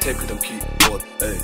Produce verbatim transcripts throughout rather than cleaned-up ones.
take them keyboard, hey.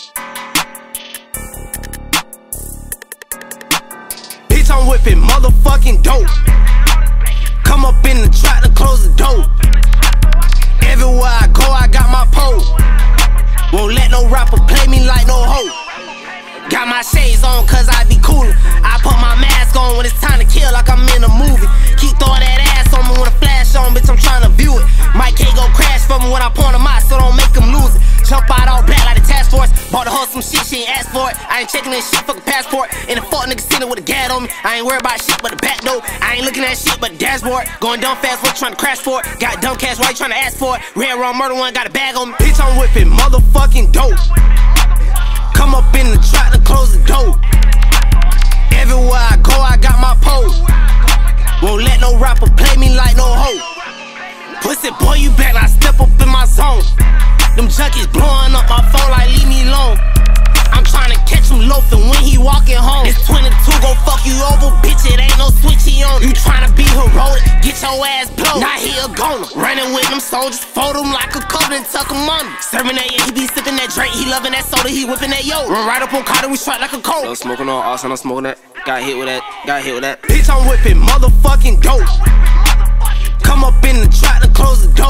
Bitch, I'm whipping motherfucking dope. Come up in the trap to close the door. Everywhere I go, I got my pole. Won't let no rapper play me like no hoe. Got my shades on cause I be coolin'. I put my mask on when it's time to kill like I'm in a movie. Keep throwing that ass on me when a flash on, bitch, I'm tryna view it. Mike K go crash for me when I point him out, so don't make him lose it. Jump out all black like the task force. Bought the hoe some shit, she ain't asked for it. I ain't checking this shit, fucking passport. And the fuck nigga sitting with a gat on me. I ain't worried about shit but the back door. I ain't looking at shit but the dashboard. Going dumb fast, what you trying to crash for it? Got dumb cash, why you trying to ask for it? Red wrong murder one, got a bag on me. Bitch, I'm whipping motherfucking dope. Come up in the trap to close the door. Everywhere I go, I got my pole. Won't let no rapper play me like no hoe. Pussy boy, you back, I step up in my zone. Them junkies blowing up my phone like leave me alone. I'm tryna catch him loafing when he walking home. This twenty-two gon' fuck you over, bitch, it ain't no switchy on it. You tryna be heroic, get your ass blown. Now he a goner, running with them soldiers, fold him like a coat and tuck him under. Serving that, yeah, he be sipping that drink, he loving that soda, he whipping that yo. Run right up on Carter, we strike like a coat. I'm smoking on Austin, I'm smoking that. Got hit with that, got hit with that. Bitch, I'm whipping motherfucking dope. Come up in the trap to close the door.